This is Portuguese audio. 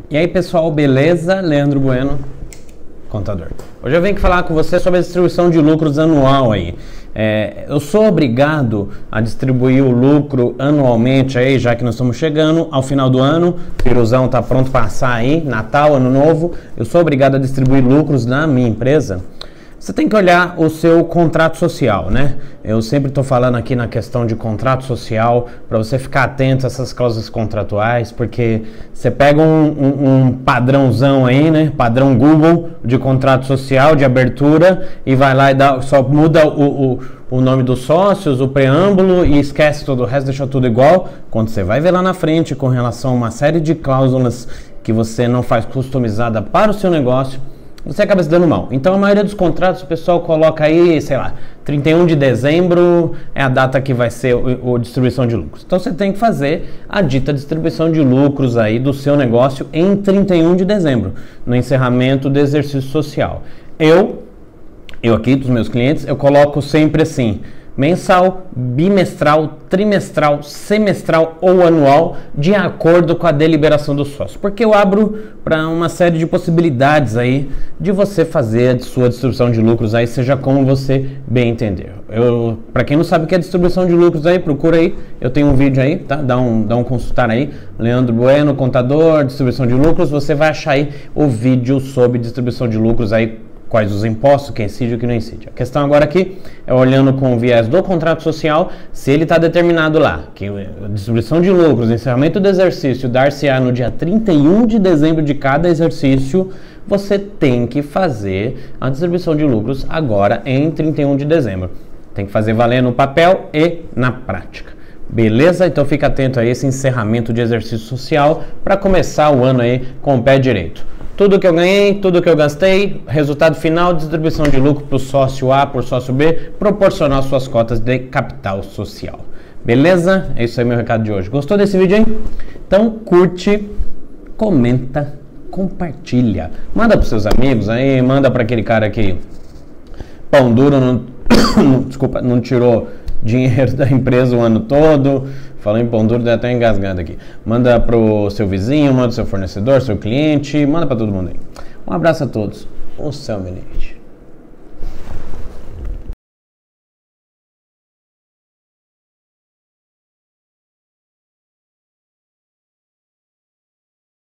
E aí pessoal, beleza? Leandro Bueno, contador. Hoje eu venho aqui falar com você sobre a distribuição de lucros anual aí. Eu sou obrigado a distribuir o lucro anualmente aí, já que nós estamos chegando ao final do ano, o piruzão tá pronto para passar aí, Natal, Ano Novo, eu sou obrigado a distribuir lucros na minha empresa. Você tem que olhar o seu contrato social, né? Eu sempre estou falando aqui na questão de contrato social, para você ficar atento a essas cláusulas contratuais, porque você pega um padrãozão aí, né? Padrão Google de contrato social, de abertura, e vai lá e só muda o nome dos sócios, o preâmbulo, e esquece todo o resto, deixa tudo igual. Quando você vai ver lá na frente com relação a uma série de cláusulas que você não faz customizada para o seu negócio, você acaba se dando mal. Então a maioria dos contratos o pessoal coloca aí, sei lá, 31 de dezembro é a data que vai ser a distribuição de lucros. Então você tem que fazer a dita distribuição de lucros aí do seu negócio em 31 de dezembro, no encerramento do exercício social. Eu aqui dos meus clientes, eu coloco sempre assim: mensal, bimestral, trimestral, semestral ou anual, de acordo com a deliberação do sócio. Porque eu abro para uma série de possibilidades aí de você fazer a sua distribuição de lucros aí, seja como você bem entender. Para quem não sabe o que é distribuição de lucros aí, procura aí, eu tenho um vídeo aí, tá? Dá um consultar aí, Leandro Bueno, contador, distribuição de lucros, você vai achar aí o vídeo sobre distribuição de lucros aí, quais os impostos, quem incide e o que não incide. A questão agora aqui é olhando com o viés do contrato social, se ele está determinado lá, que a distribuição de lucros, encerramento do exercício, dar-se-á no dia 31 de dezembro de cada exercício, você tem que fazer a distribuição de lucros agora em 31 de dezembro. Tem que fazer valer no papel e na prática. Beleza? Então fica atento a esse encerramento de exercício social para começar o ano aí com o pé direito. Tudo que eu ganhei, tudo que eu gastei, resultado final, distribuição de lucro para o sócio A, por sócio B, proporcional às suas cotas de capital social. Beleza? É isso aí meu recado de hoje. Gostou desse vídeo, hein? Então curte, comenta, compartilha. Manda para seus amigos aí, manda para aquele cara que pão duro não tirou dinheiro da empresa o ano todo. Falando em pão duro, deu até engasgado aqui. Manda pro seu vizinho, manda pro seu fornecedor, seu cliente, manda para todo mundo aí. Um abraço a todos. O céu, menino.